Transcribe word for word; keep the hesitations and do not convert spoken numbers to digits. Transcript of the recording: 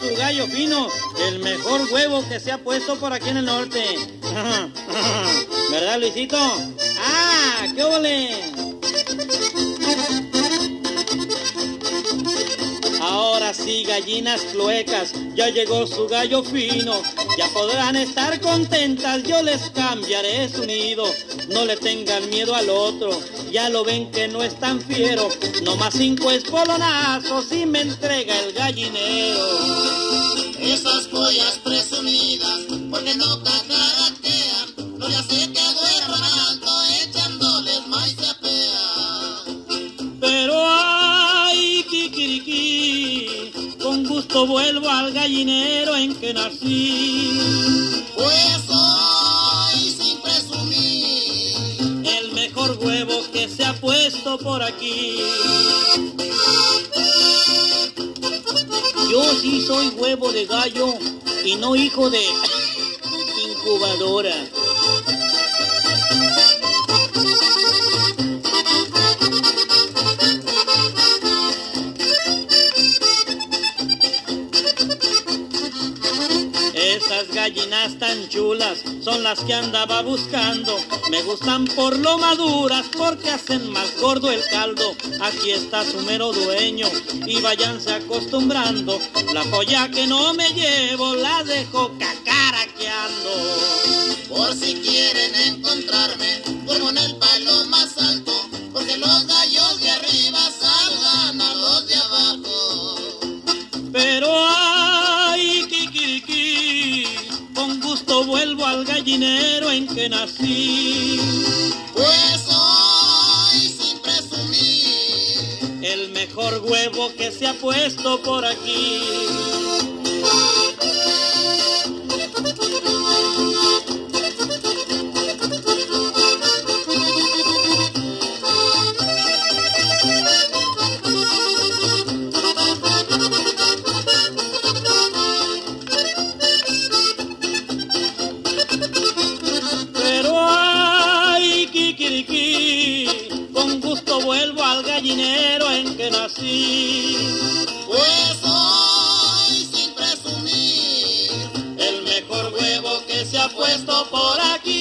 su gallo fino, el mejor huevo que se ha puesto por aquí en el norte. ¿Verdad, Luisito? ¡Ah! ¡Qué ole! Ahora sí, gallinas cluecas, ya llegó su gallo fino. Ya podrán estar contentas, yo les cambiaré su nido. No le tengan miedo al otro, ya lo ven que no es tan fiero. No más cinco espolonazos y me entrega el gallinero. Esas pollas presumidas, porque no cacaraquean, no le hace que duerman alto, echándoles maíz se apean. Pero ay, kikiriki, con gusto vuelvo al gallinero en que nací. Pues hoy sin presumir, el mejor huevo que se ha puesto por aquí. Yo sí soy huevo de gallo y no hijo de incubadora. Esas gallinas tan chulas son las que andaba buscando. Me gustan por lo maduras porque hacen más gordo el caldo. Aquí está su mero dueño y váyanse acostumbrando. La polla que no me llevo la dejo cacaraqueando. Por si quieren encontrarme, duermo en el palo más alto, porque los gallos de arriba salgan a los de abajo. Pero ay, kikiriki, con gusto vuelvo al gallinero en que nací. Pues hoy sin presumir, el mejor huevo que se ha puesto por aquí. Con gusto vuelvo al gallinero en que nací. Pues hoy sin presumir, el mejor huevo que se ha puesto por aquí.